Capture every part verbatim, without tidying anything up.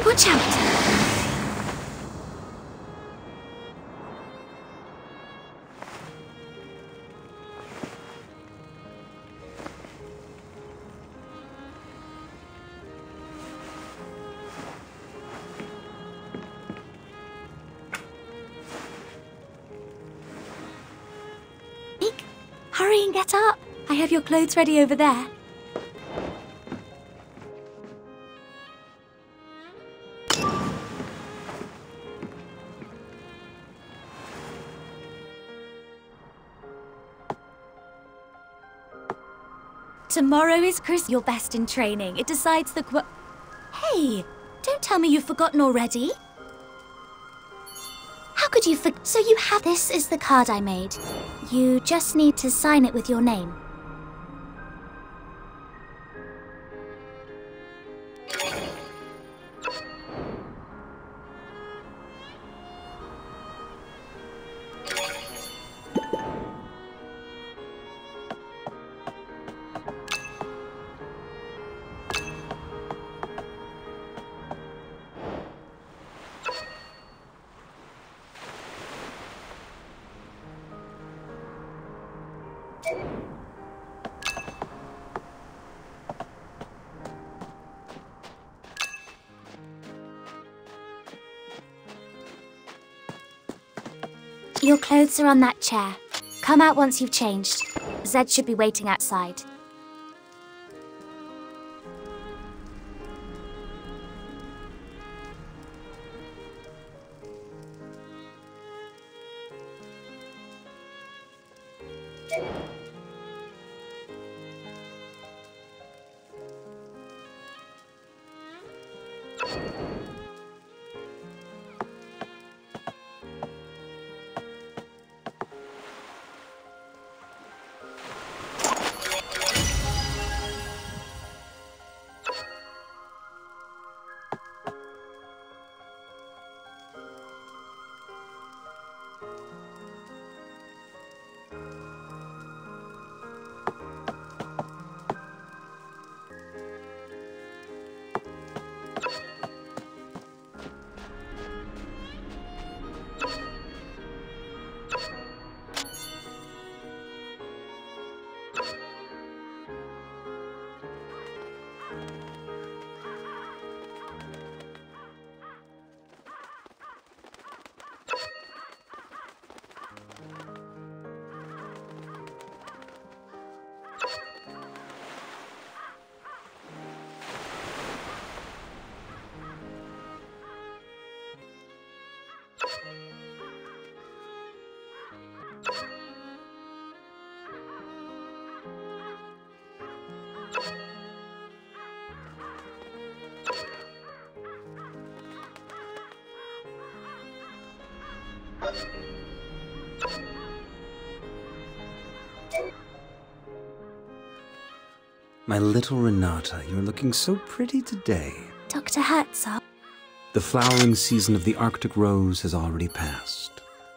watch out! Hurry and get up. I have your clothes ready over there. Tomorrow is Chris. You're best in training. It decides the qu- Hey, don't tell me you've forgotten already. How could you forget? So you have- This is the card I made. You just need to sign it with your name. Your clothes are on that chair. Come out once you've changed. Zed should be waiting outside. My little Renata, you're looking so pretty today. Doctor Herzog. The flowering season of the Arctic rose has already passed.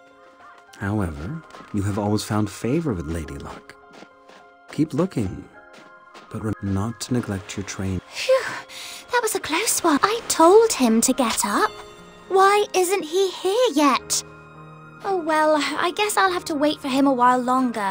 However, you have always found favor with Lady Luck. Keep looking, but remember not to neglect your training. Phew, that was a close one. I told him to get up. Why isn't he here yet? Oh well, I guess I'll have to wait for him a while longer.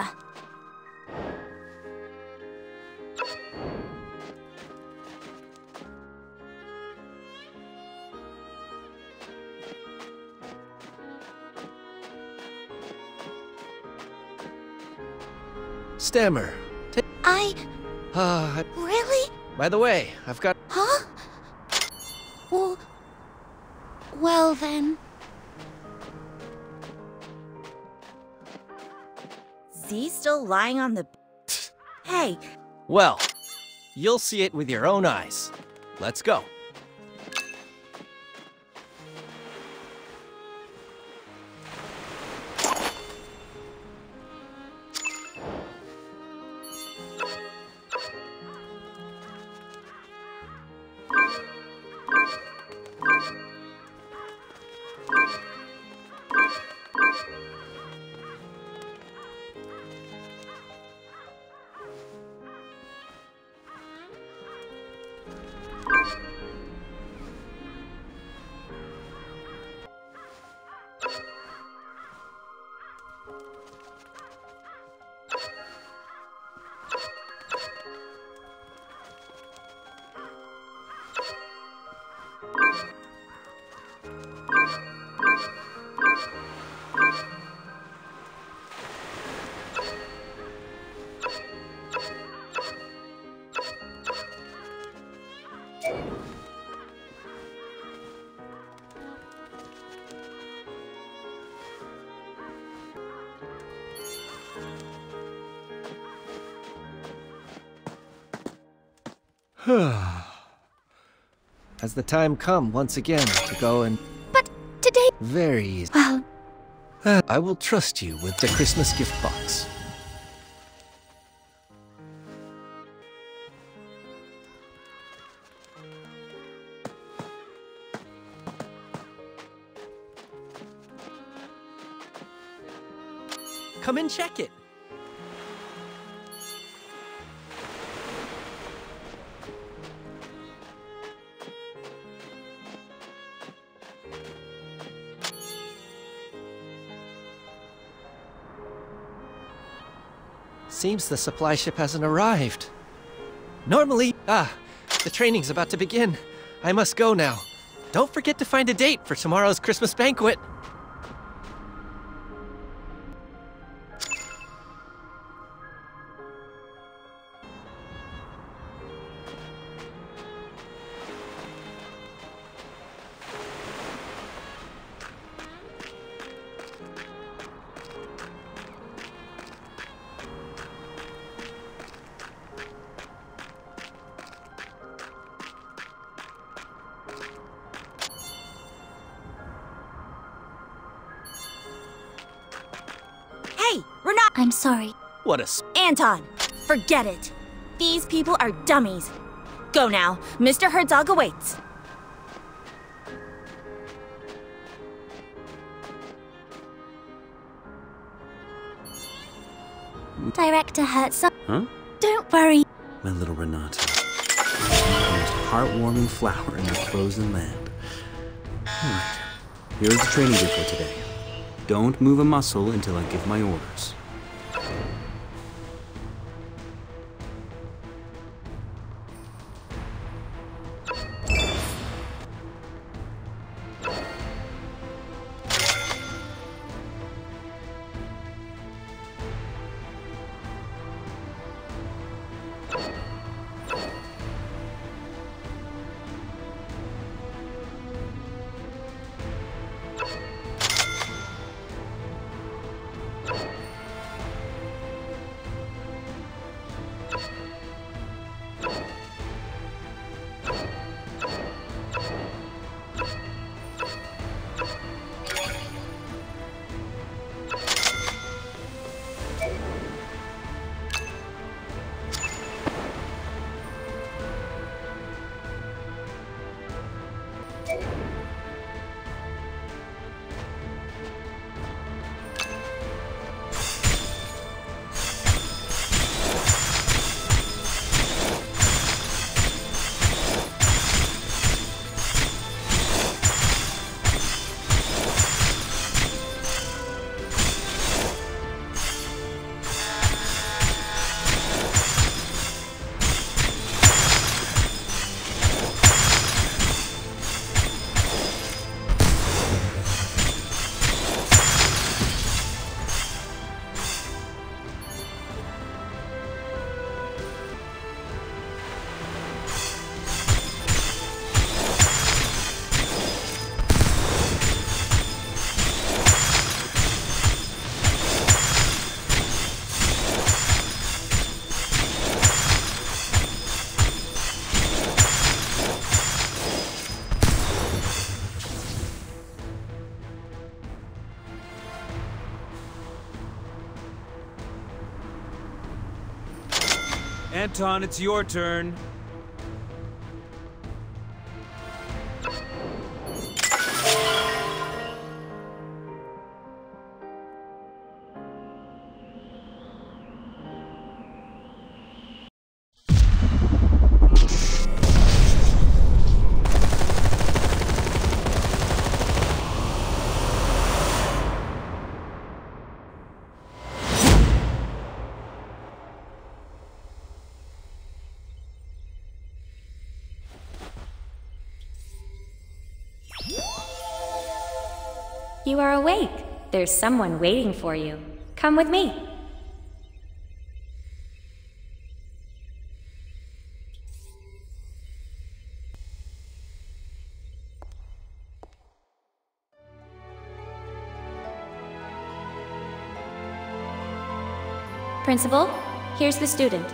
Stammer. Ta- I... Uh, Really? by the way, I've got... Huh? Well... Well then... Z still lying on the... Hey! Well, you'll see it with your own eyes. Let's go. Has the time come once again to go and... But today... Very easy. Well... Uh, I will trust you with the Christmas gift box. Come and check it. Seems the supply ship hasn't arrived. Normally... Ah, the training's about to begin. I must go now. Don't forget to find a date for tomorrow's Christmas banquet. Hey, Renat! I'm sorry. What a... s- Anton, forget it. These people are dummies. Go now. Mister Herzog awaits. Director Herzog. Huh? Don't worry. My little Renata. The most heartwarming flower in the frozen land. Alright. Here's the training gear for today. Don't move a muscle until I give my orders. Anton, it's your turn. You are awake. There's someone waiting for you. Come with me. Principal, here's the student.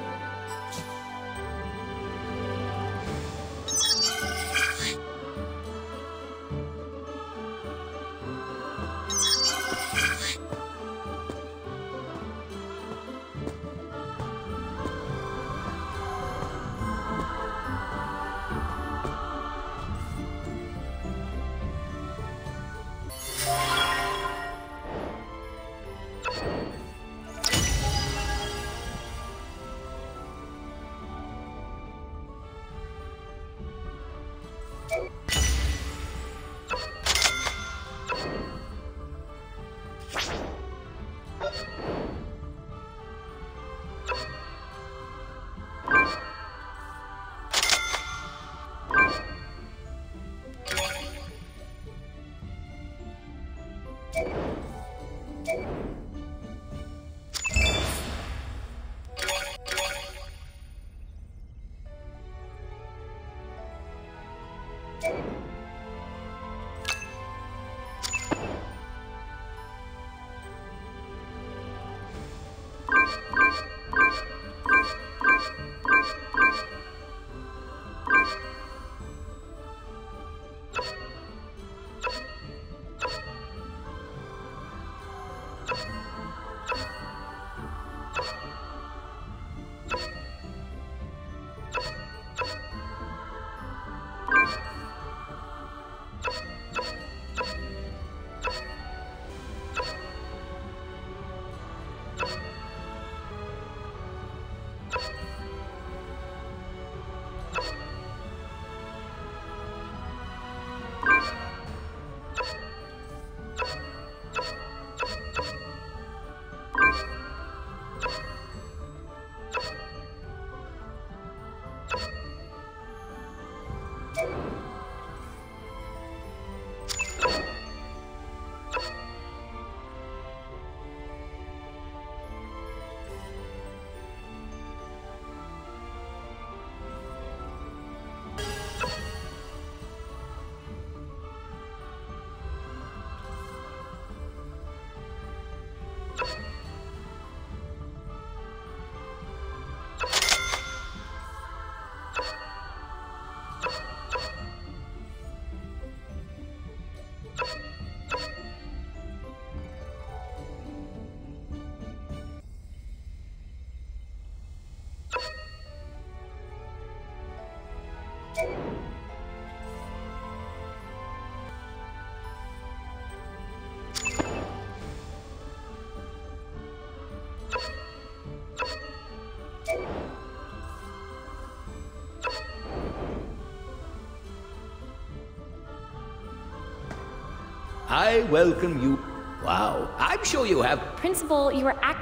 I welcome you. Wow, I'm sure you have. Principal, you are act-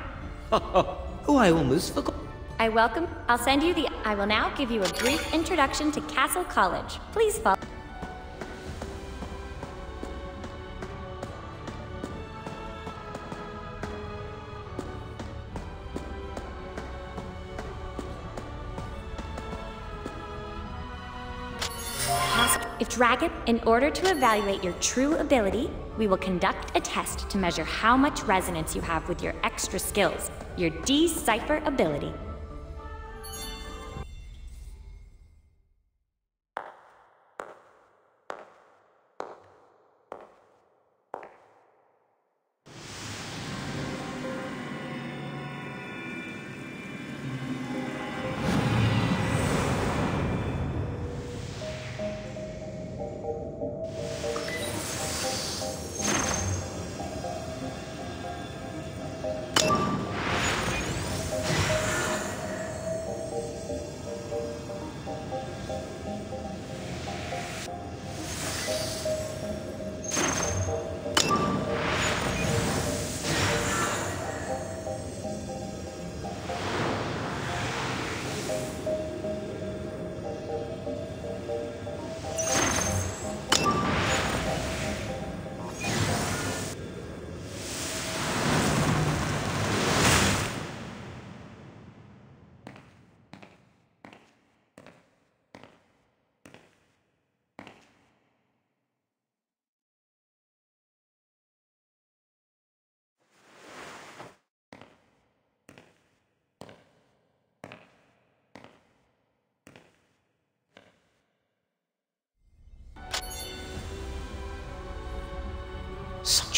Oh, I almost forgot. I welcome- I'll send you the- I will now give you a brief introduction to Castle College. Please follow- If Dragon, in order to evaluate your true ability, we will conduct a test to measure how much resonance you have with your extra skills, your Decipher ability.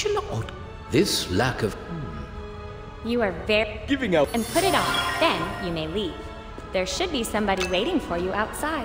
Such an odd... This lack of... You are very... Giving out... And put it on. Then you may leave. There should be somebody waiting for you outside.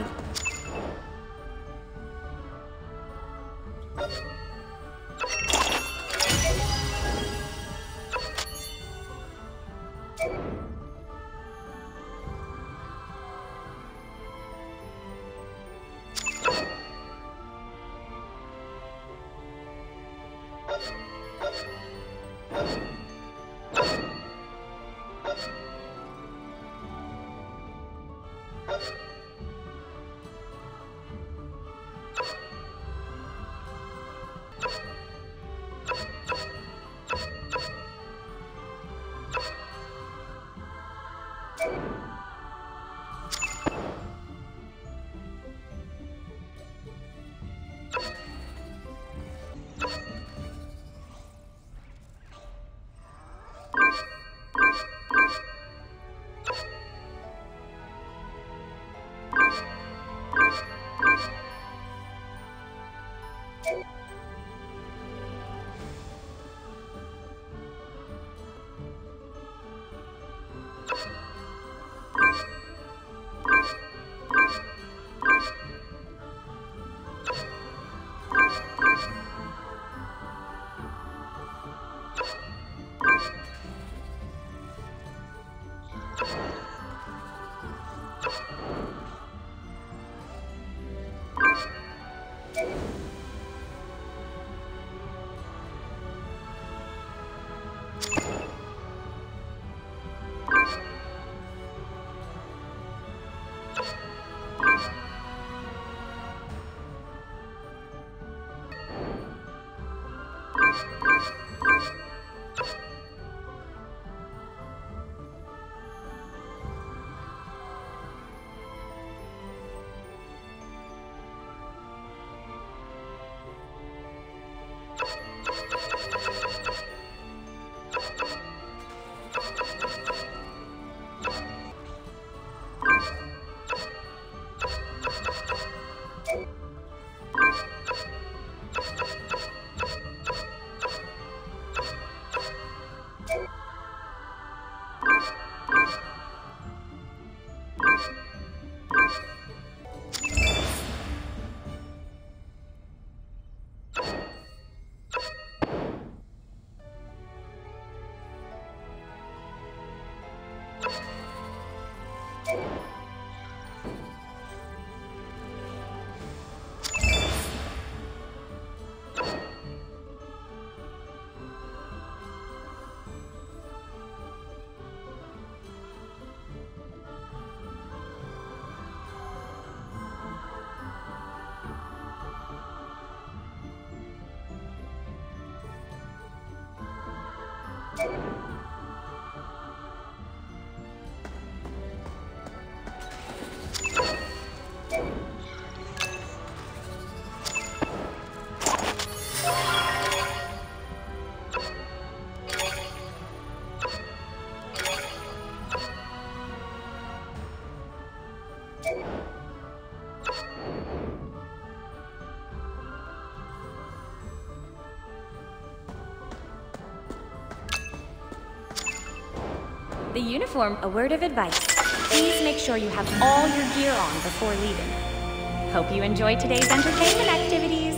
The uniform, a word of advice. Please make sure you have all your gear on before leaving. Hope you enjoyed today's entertainment activities.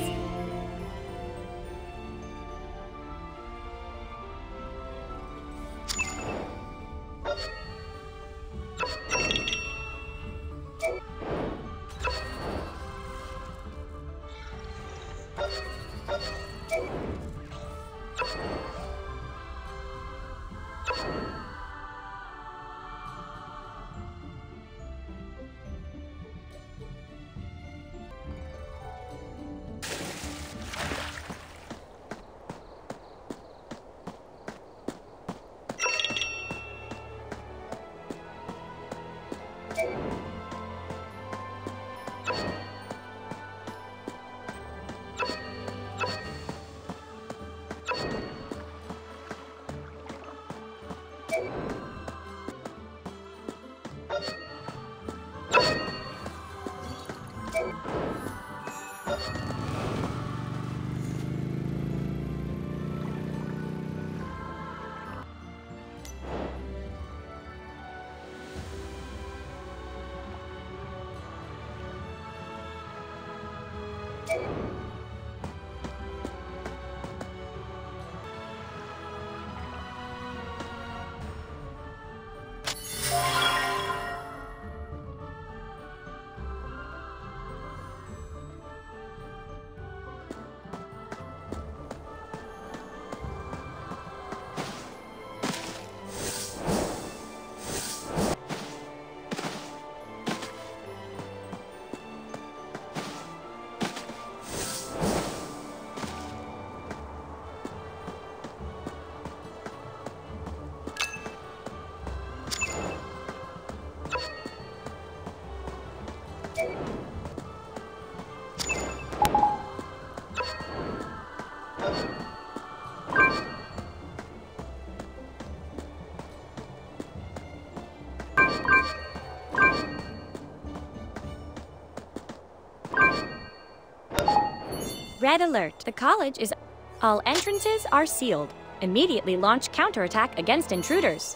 Red alert. The college is... All entrances are sealed. Immediately launch counterattack against intruders.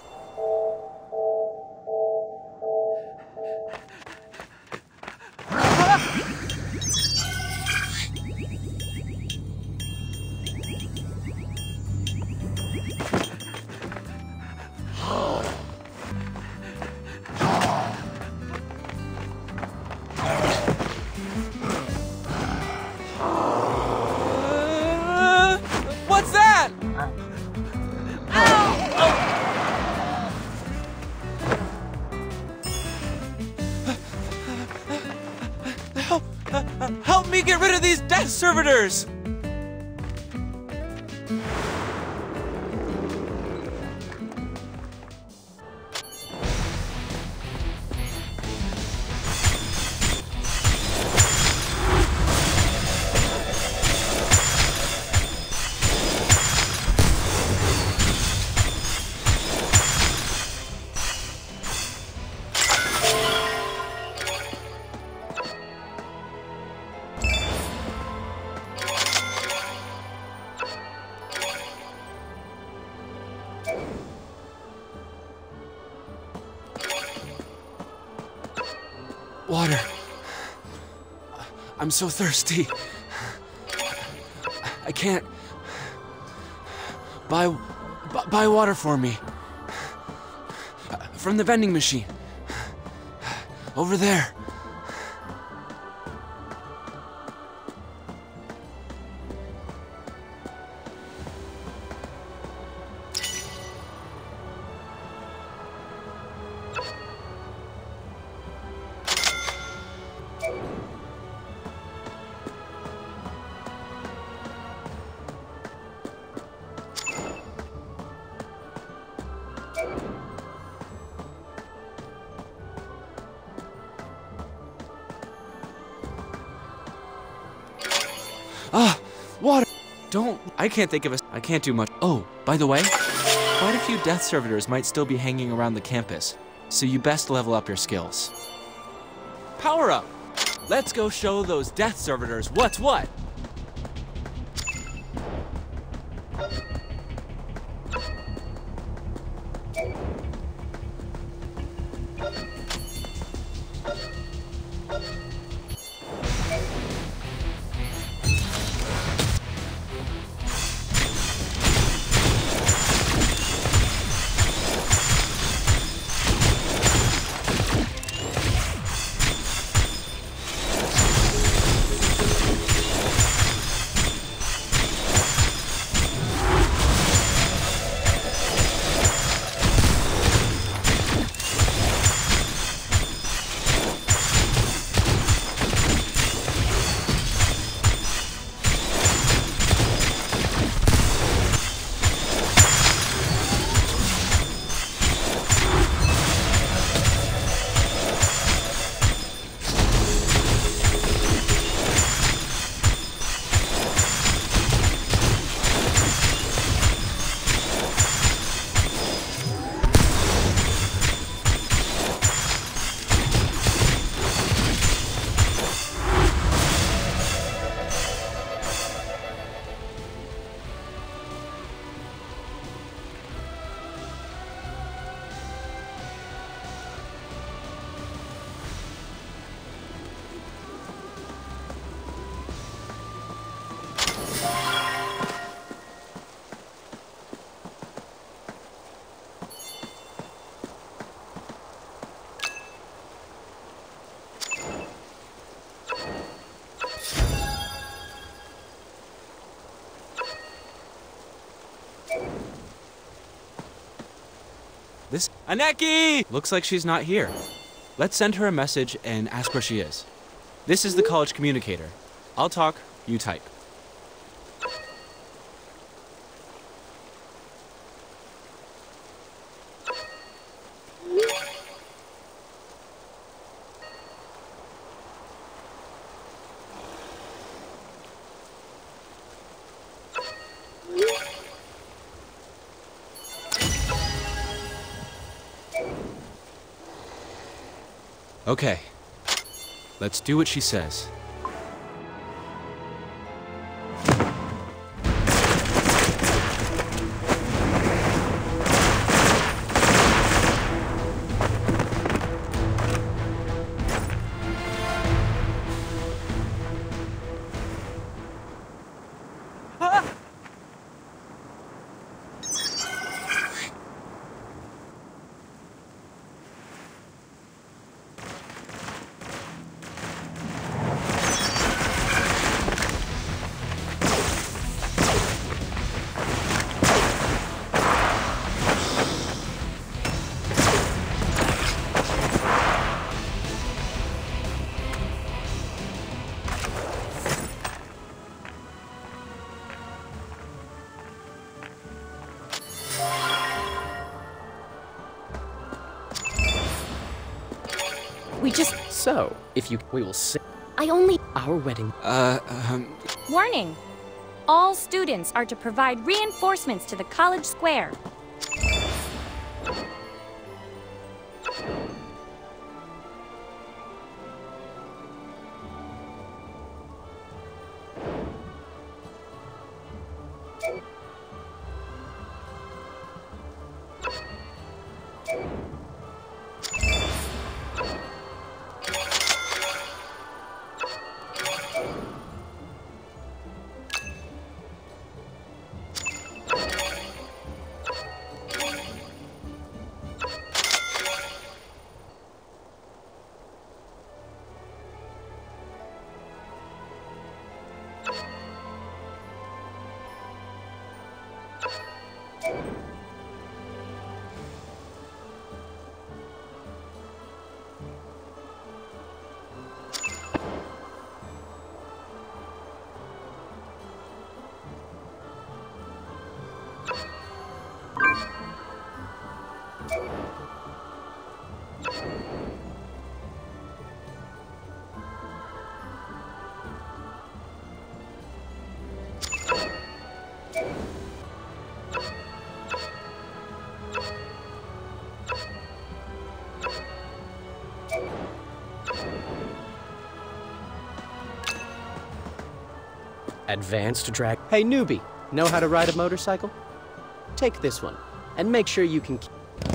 What's that? Help! Help me get rid of these death servitors! Water. I'm so thirsty. I can't. Buy, bu- buy water for me. From the vending machine. Over there. Ah, water! Don't. I can't think of a. I can't do much. Oh, by the way, quite a few death servitors might still be hanging around the campus, so you best level up your skills. Power up! Let's go show those death servitors what's what! This Aneki! Looks like she's not here. Let's send her a message and ask where she is. This is the college communicator. I'll talk, you type. Okay, let's do what she says. just... So, if you... we will see... I only... Our wedding... Uh, um... Warning! All students are to provide reinforcements to the college square. Advanced drag... Hey, newbie, know how to ride a motorcycle? Take this one, and make sure you can...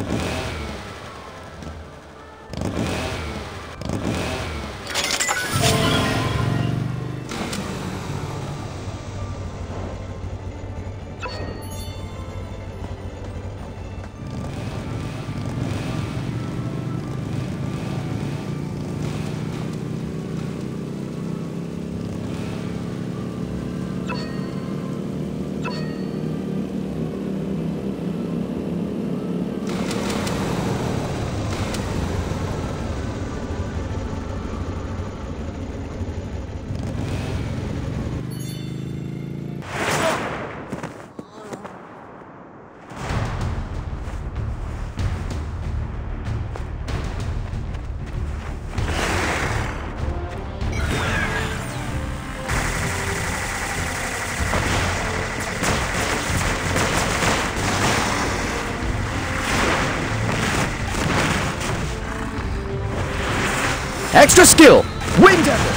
Extra skill! Wind Devil!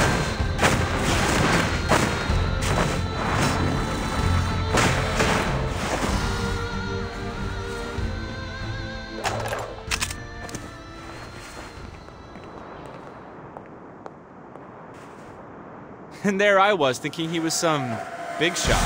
And there I was, thinking he was some big shot.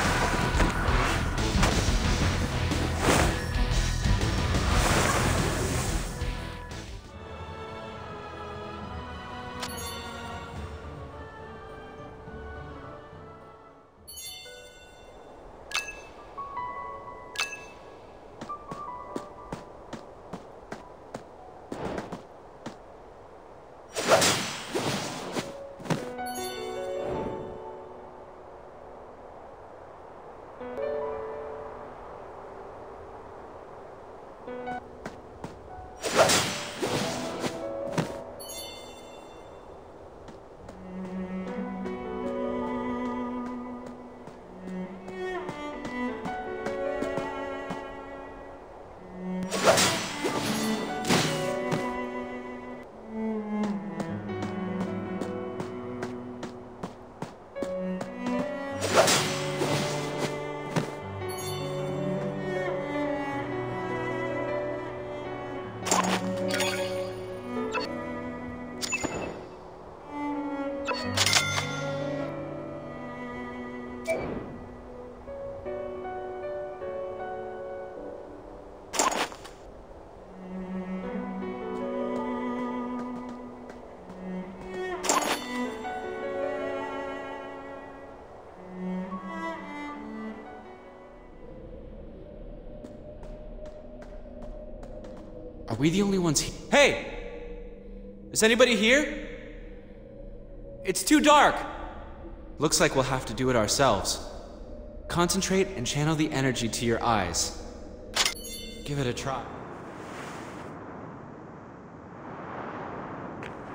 Are we the only ones here? Hey! Is anybody here? It's too dark! Looks like we'll have to do it ourselves. Concentrate and channel the energy to your eyes. Give it a try.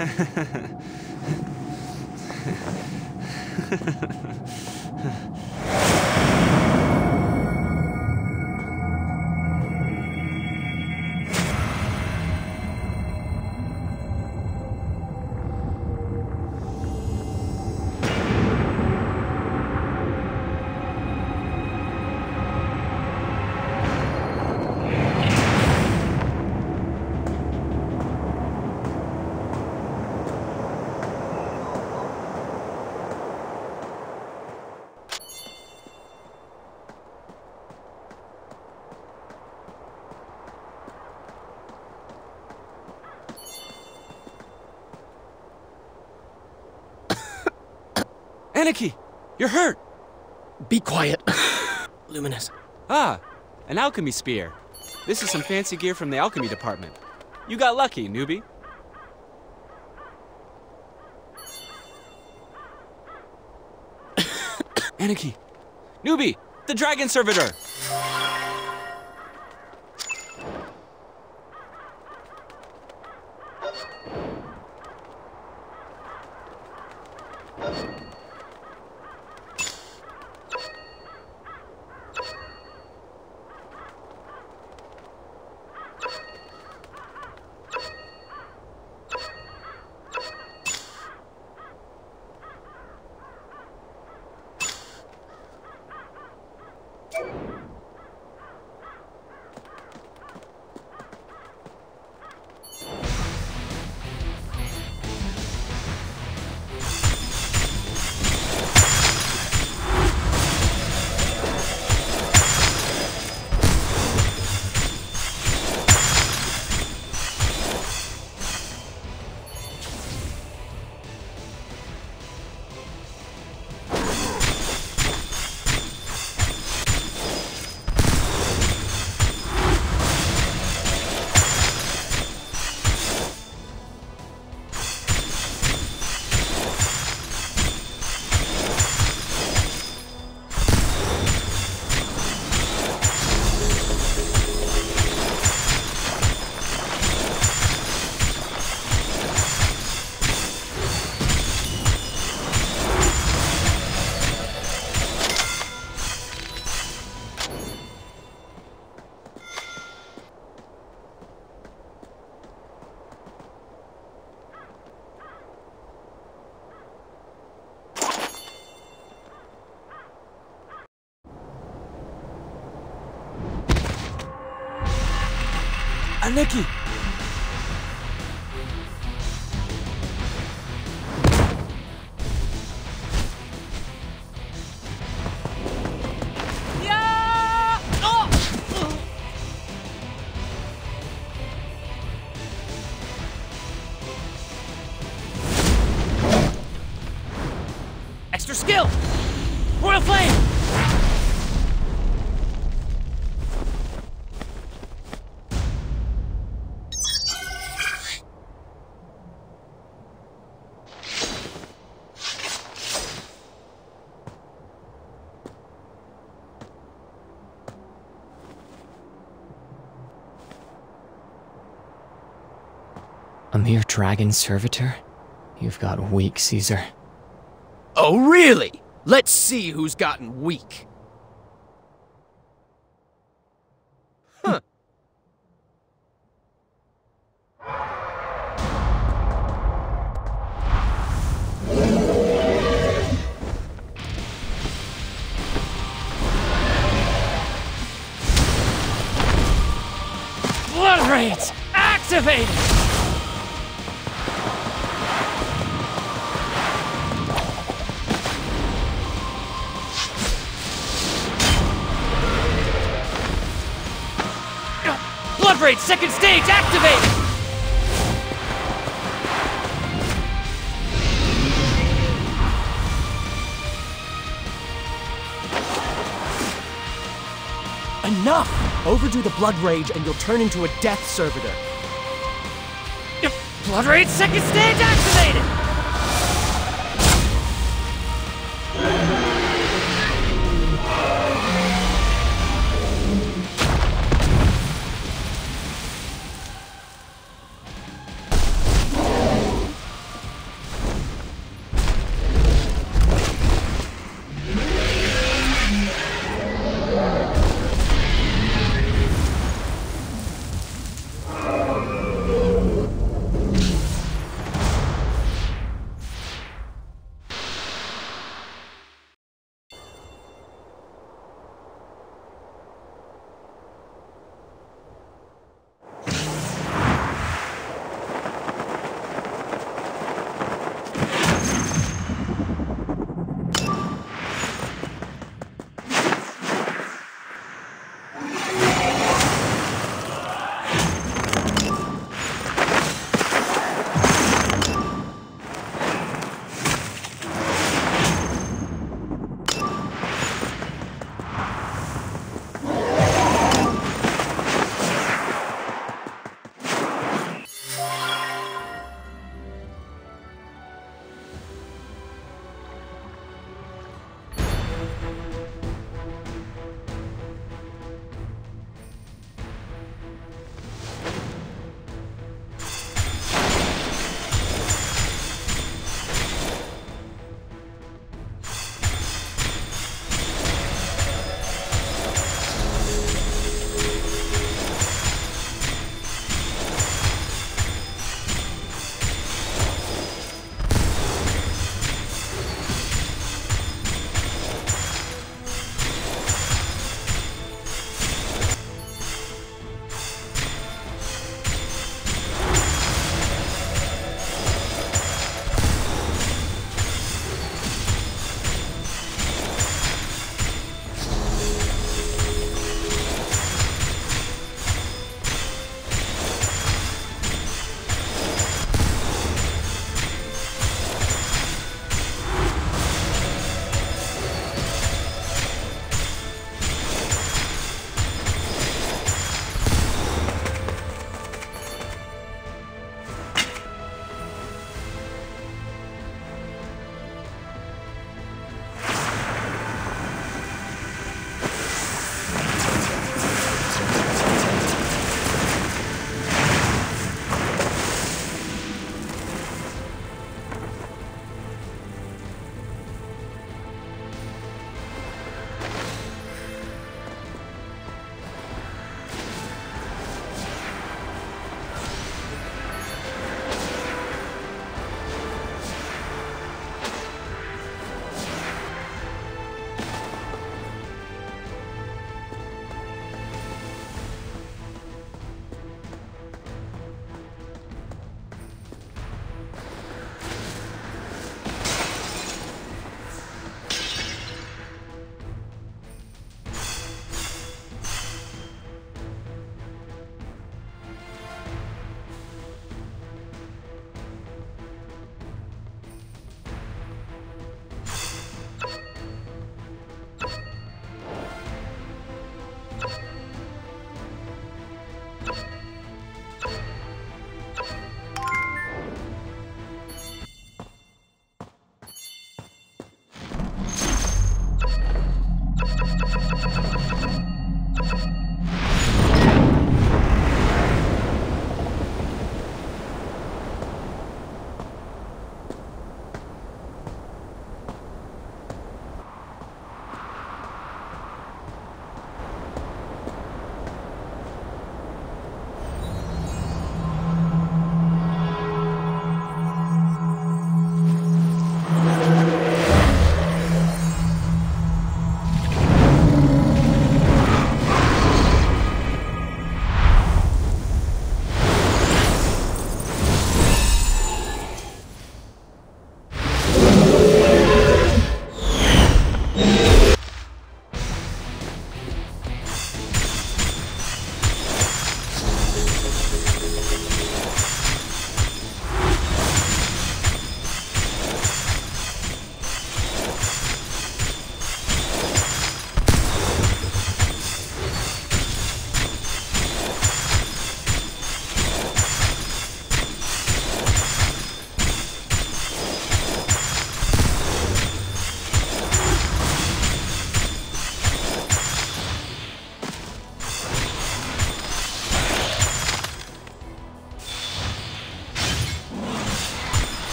Anarchy! You're hurt! Be quiet. Luminous. Ah, an alchemy spear. This is some fancy gear from the alchemy department. You got lucky, newbie. Anarchy! Newbie! The Dragon Servitor! Anarchy! Extra skill! Royal Flame! A mere dragon servitor? You've got weak, Caesar. Oh, really? Let's see who's gotten weak. Huh. Blood Rage! Activated! Blood Rage second stage activated! Enough! Overdo the Blood Rage and you'll turn into a Death Servitor. Blood Rage second stage activated!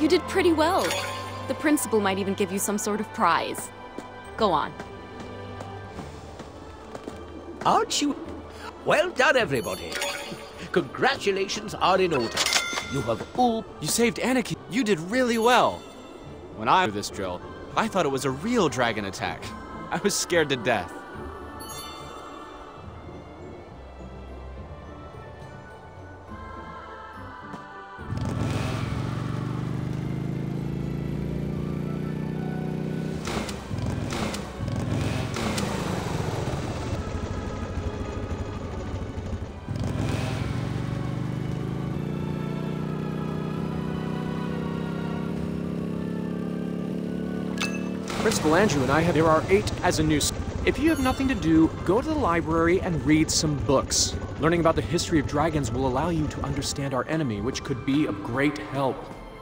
You did pretty well. The principal might even give you some sort of prize. Go on. Aren't you? Well done, everybody. Congratulations are in order. You have all... You saved Anakin. You did really well. When I did this drill, I thought it was a real dragon attack. I was scared to death. Principal Andrew and I have... There are eight as a new... If you have nothing to do, go to the library and read some books. Learning about the history of dragons will allow you to understand our enemy, which could be of great help.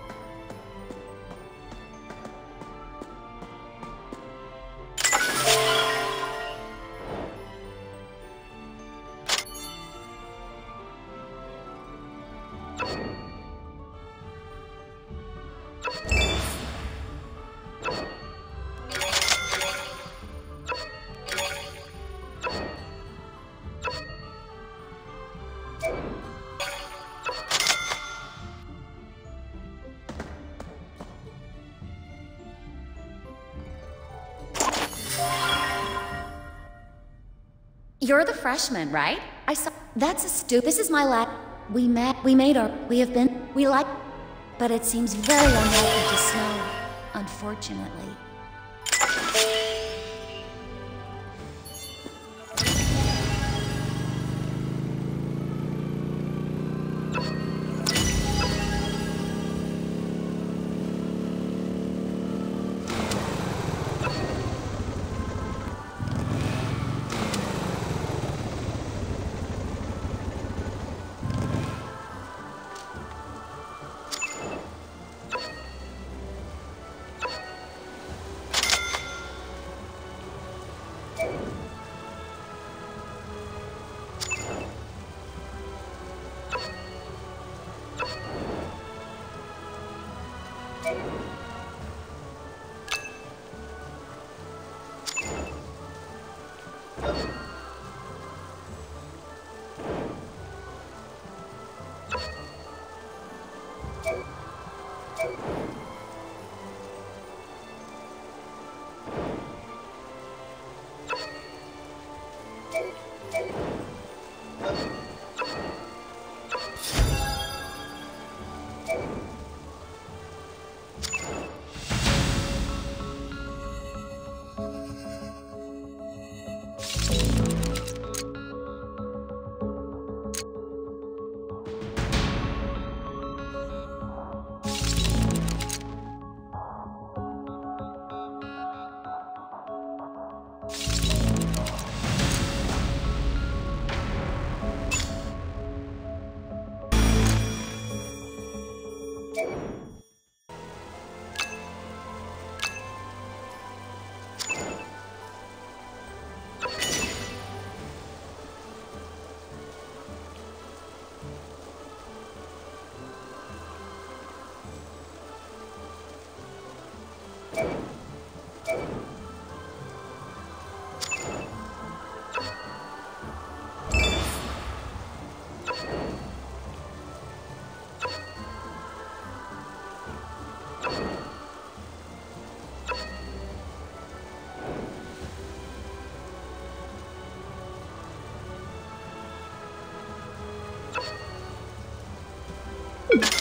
You're the freshman, right? I saw. That's a stu. This is my lab. We met. We made our. We have been. We like. But it seems very unlikely to snow, unfortunately. You